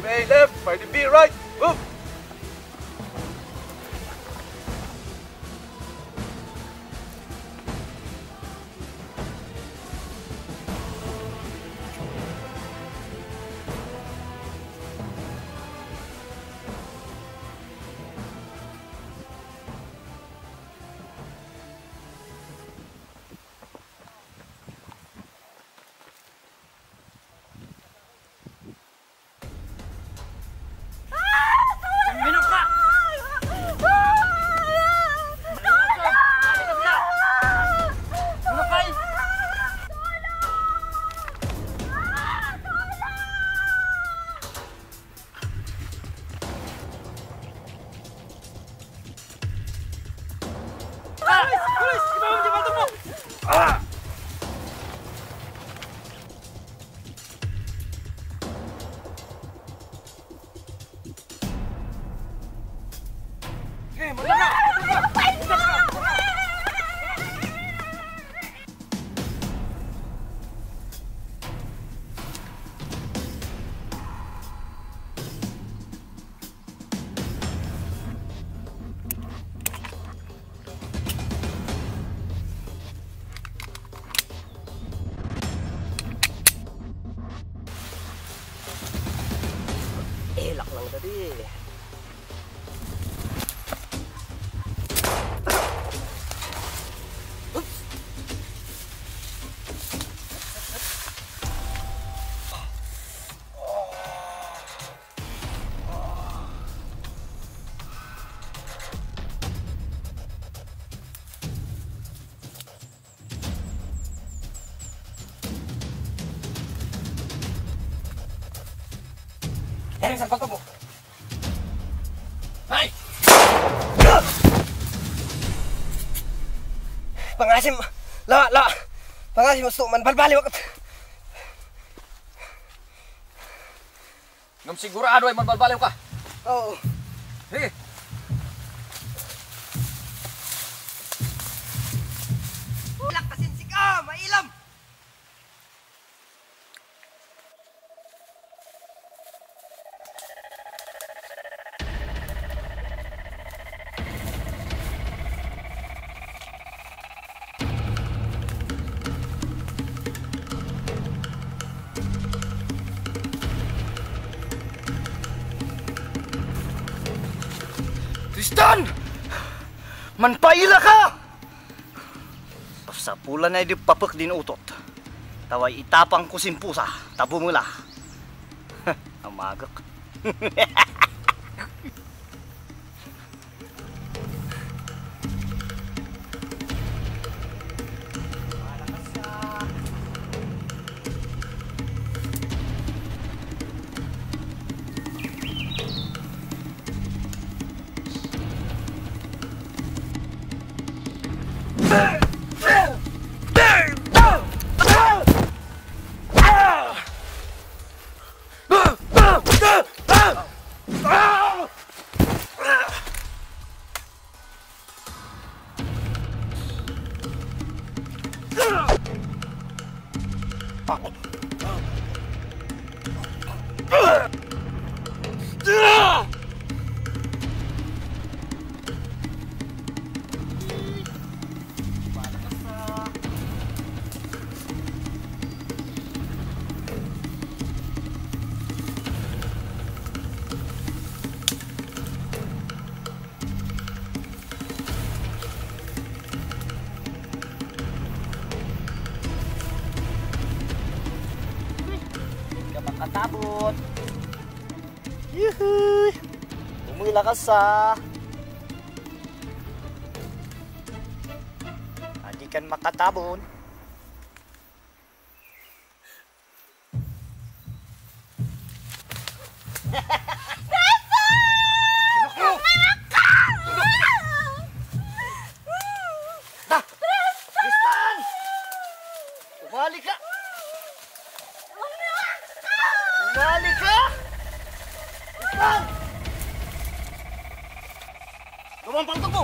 A left, party B right. Move. Elak lang tadi. Dari sampah kamu. Hai. Pangasim, la la. Pangasim masuk man balbali waktu. Ngam sigurado ay magbaliw ka. Oh. Sige. Ulak pasin sika, mailam. Tristan! Manpaila ka! Sa pula na di papek din utot. Taway itapang ko simpusa, tabo mula. Amagak. Katabot. Yuhuy. Umila ka sa. Hindi kan makatabon. Tristan! Umali ka! Umali ka! Tristan! Lumampang ko!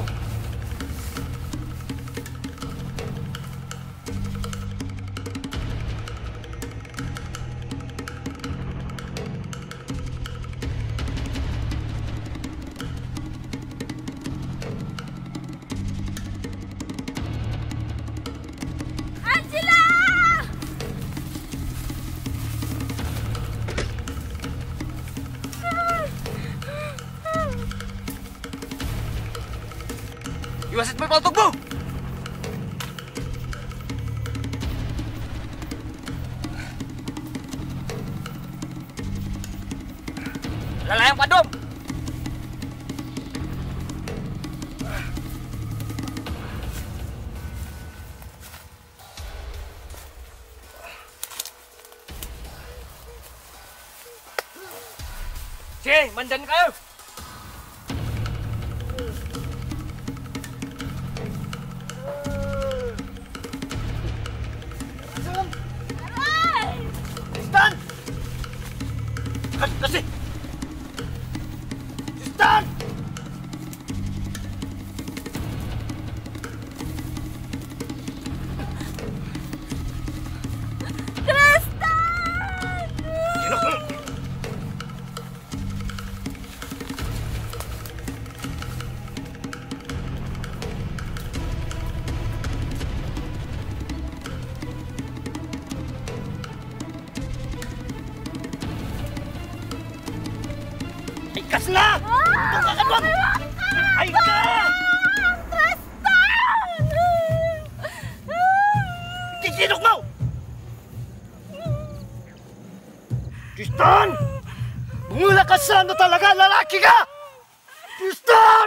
Basit mo paltog mo! Lalayang padom! Sige, mandan kayo! Tristan! Kas- Kasi! Tristan! Sino? Ay, kas na! Ito ka ka doon! Ay, ka! Tisinok mo! Tristan! Bumula ka sa ano talaga, lalaki ka! Tristan!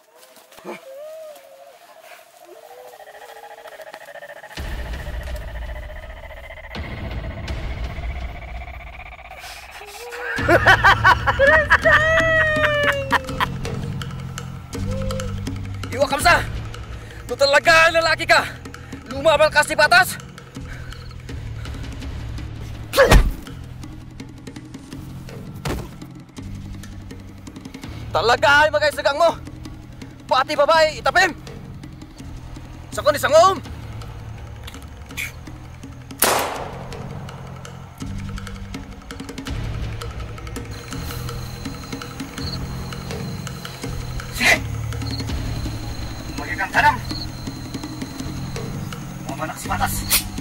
Iwa kamsa! Ito talaga lalaki ka! Lumabal ka si batas! Talaga ay magaisagang mo! Pati babae, itapim! Sakon isang om! Sige! Magiging tanam! Mamanak si Batas!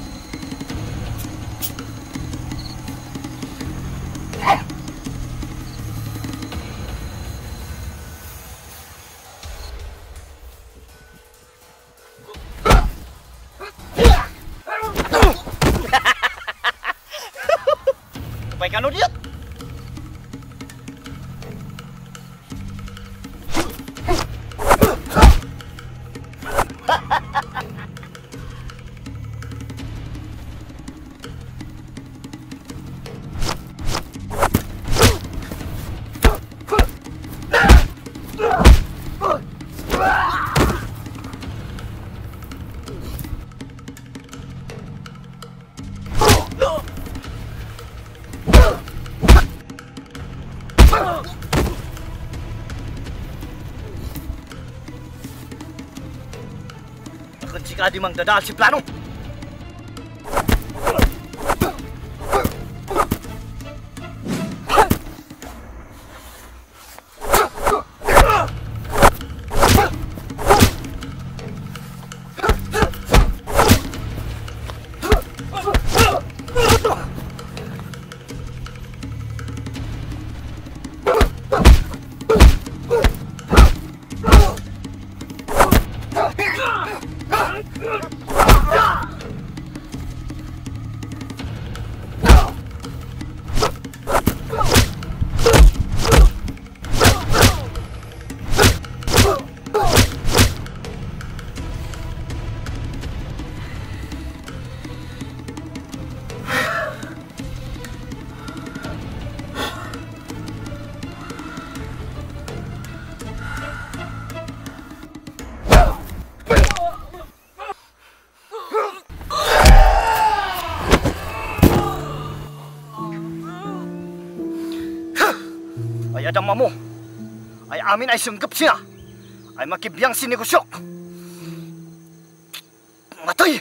Baik anu dia. Akan jika di mang dadal si plano. Ay adang mamo, ay amin ay sunggap siya, ay makibiyang sinegosyok. Matay!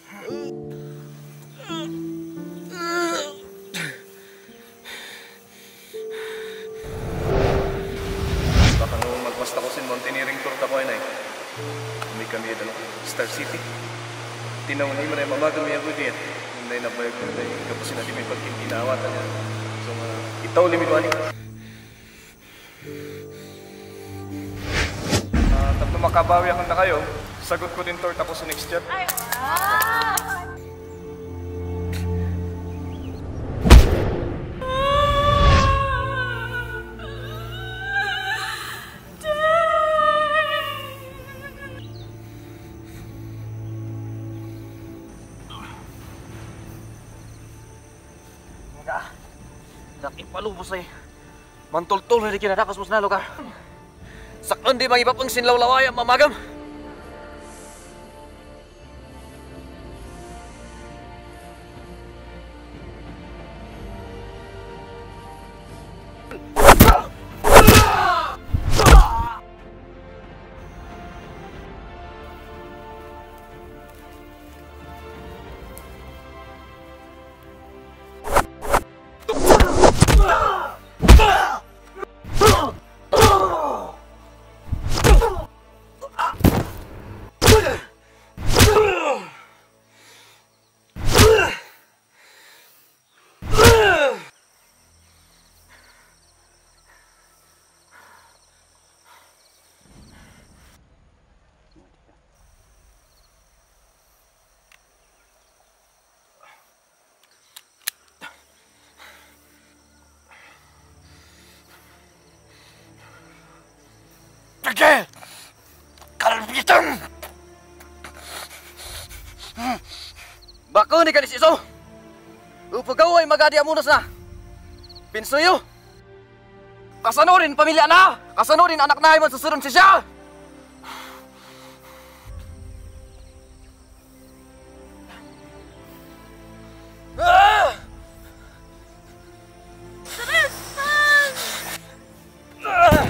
Baka nung magwasta ko sin mountaineering tour ta ko ay nay. Kami kami dalo Star City. Tinaw ni mo na mamaga mi ako diyan. Hindi na bayag ko na kapos na di may pagkintinawa ta niya. So uh, itaw limi ko ani. Ah, tapos kung makabawi ako na kayo, sagot ko din to tapos sa next year. Ay, wow! Nakipalubos ay mantultol na di kinadakas mo na lugar. Sakon di mga iba pang sinlaw-lawaya mamagam. Sige! Kalbitan! Bako ni kanis iso. Upagaw ay magadi amunos na. Pinsuyo. Kasanurin pamilya na. Kasanurin anak na ay masusunod siya. Ah! Tristan! Ah!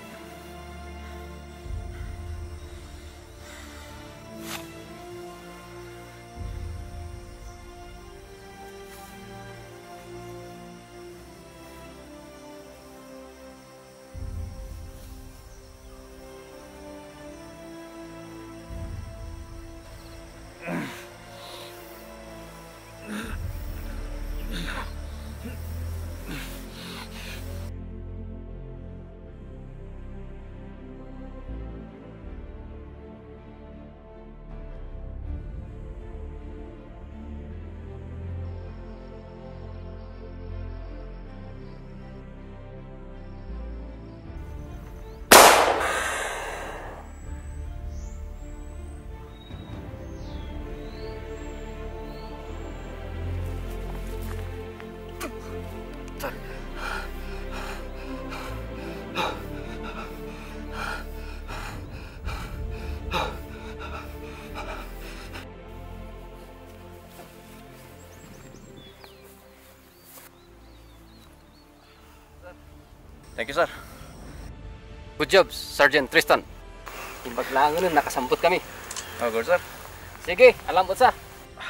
Thank you, sir. Good job, Sergeant Tristan. Imbaglangan nun, nakasampot kami. Oh, good, sir. Sige, alam po sa.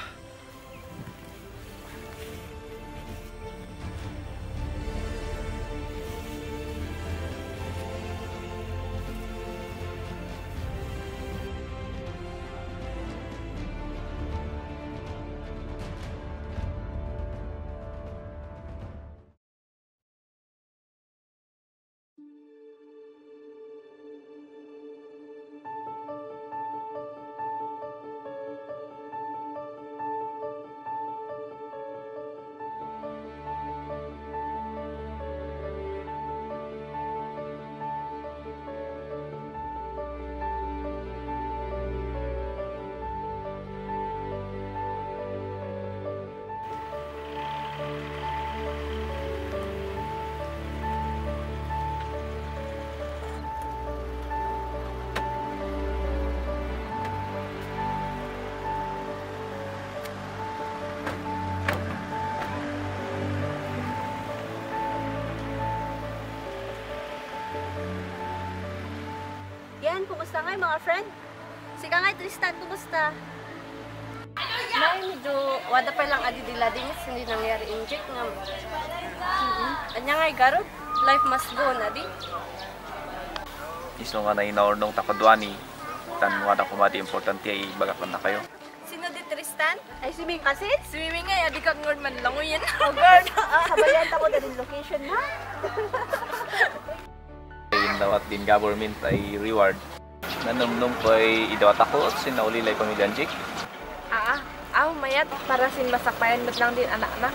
Yan, kumusta nga mga friend? Sika nga, Tristan, kumusta? Nay, medyo wada pa lang adi dila din hindi nangyari inject nga. Mm-hmm. Anya nga, Igorot, life must go na di. Iso nga na inaordong takadwani. Tan wada kumadi importante ay bagakan na kayo. Sino di Tristan? Ay, swimming kasi? Swimming nga, adi kang ngord man lang yan. Oh, girl, kabayan ako na rin location ha. Yung dawat din government ay reward nanumnum ko ay idawat ako at sinaulilay pamilyan Jake. Ah, aw, mayat, para sin masakpayan mo't lang din anak-anak.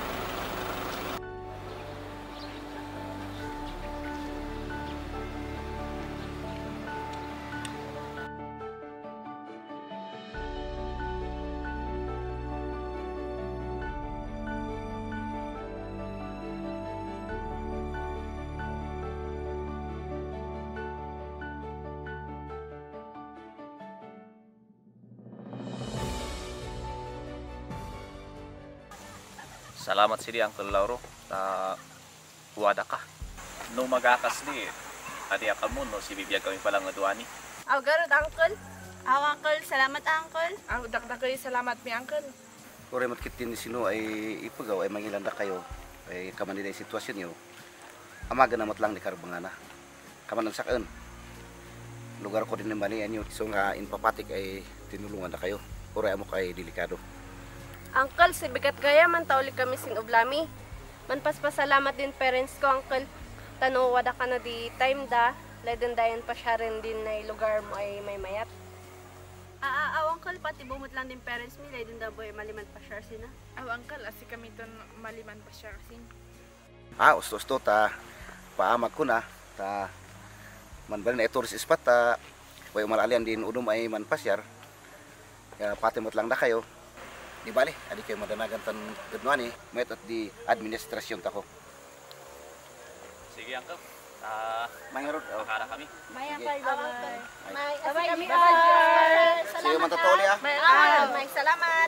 Salamat sidi Uncle Lauro ta wada ka. No magakas ni adi ka mo no si bibiyag kami palang aduani. Aw, garot, uncle. Aw, uncle. Salamat, uncle. Aw, dakdak kayo salamat mi, uncle. Kore matkitin ni sino ay ipagaw ay mangilanda kayo ay kaman din sitwasyon niyo. Amaga na lang ni karbangana. Kaman ang sakan. Lugar ko din ni mali anyo so nga inpapatik ay tinulungan na kayo. Kore amo kay delikado. Uncle, si bigat gaya man tauli kami sin ublami. Manpaspasalamat din parents ko, uncle. Tano wada ka na di time da. Ledon dayan pa siya rin din na lugar mo ay may mayat. Ah, ah, aw, uncle. Pati bumot lang din parents mi. Laydun da boy maliman pa siya sina. Aw, uncle, asi kami ton maliman pa siya kasi. Ah, usto-usto ta paamag ko na ta manbali na tourist spot ta way umalalian din udum ay manpasyar. Ya patimot lang da kayo. Di bali, adi kayo madanagan tan gudnuan eh. Mayat at di administrasyon tako. Sige Uncle. Ah, Mayroon. Oh. makara kami. May Sige. uncle. Bye-bye. May, Bye-bye. asi kami, Bye-bye. uncle. See you matatuli ah. May, Ah, may salamat.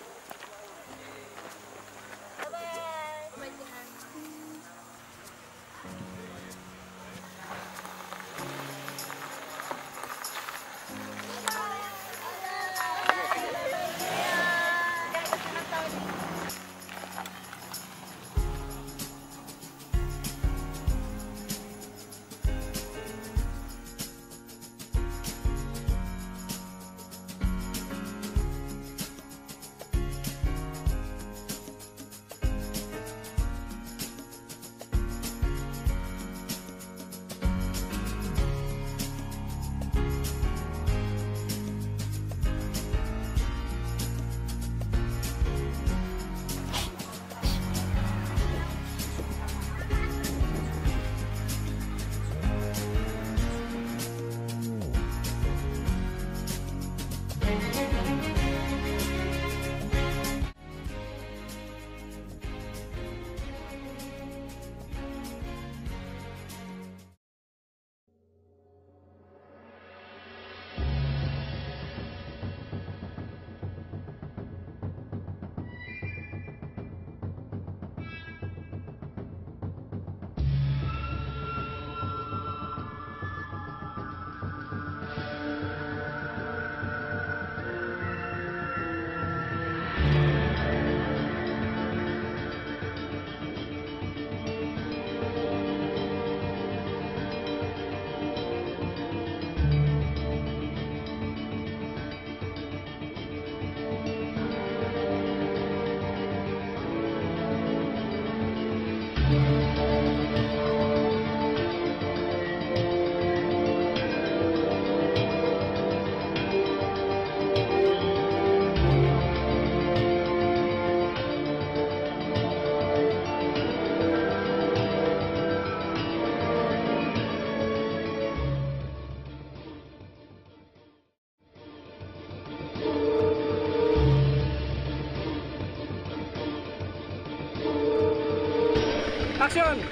Action!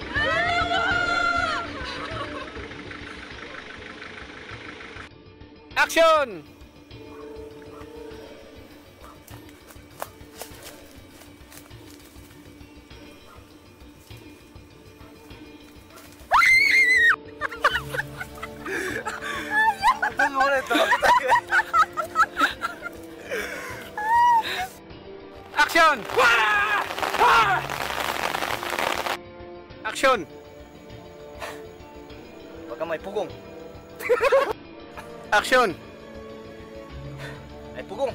Action! Action! Action! Baka may pugong. Action! Ay pugong.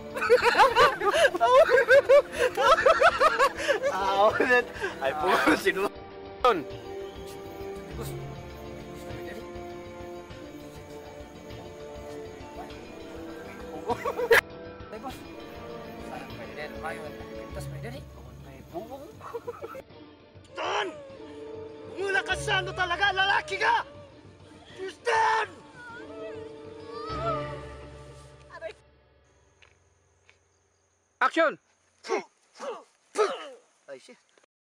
Ay pugong sino? Action! Ay, boss. Sayang pwede dahil lumayo at nakipintas pwede di. Kung may bubong. Tristan! Mula ka sa ano talaga, lalaki ka! Tristan! Action! Ay, shit.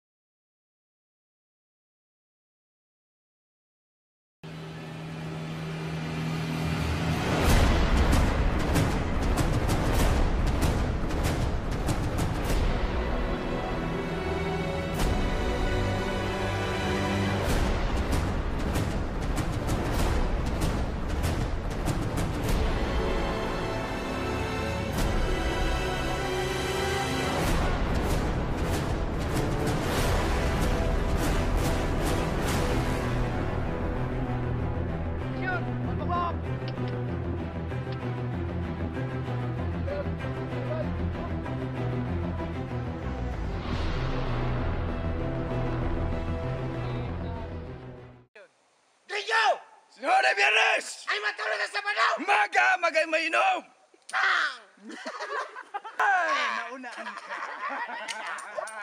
Senhora Biyernes! Ay, matulog sa banaw! Maga! Magay mainom! Ay, naunaan ka!